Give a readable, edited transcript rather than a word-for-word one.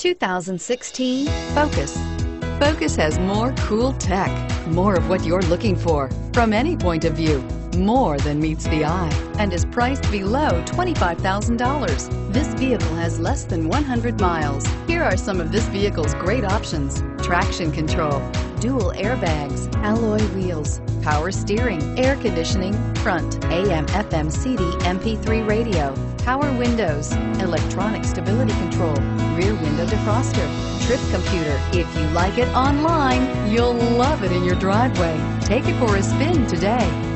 2016 Focus. Focus has more cool tech, more of what you're looking for. From any point of view, more than meets the eye, and is priced below $25,000. This vehicle has less than 100 miles. Here are some of this vehicle's great options: traction control, dual airbags, alloy wheels, power steering, air conditioning, front, AM, FM, CD, MP3 radio, power windows, electronic stability control, rear window defroster, trip computer. If you like it online, you'll love it in your driveway. Take it for a spin today.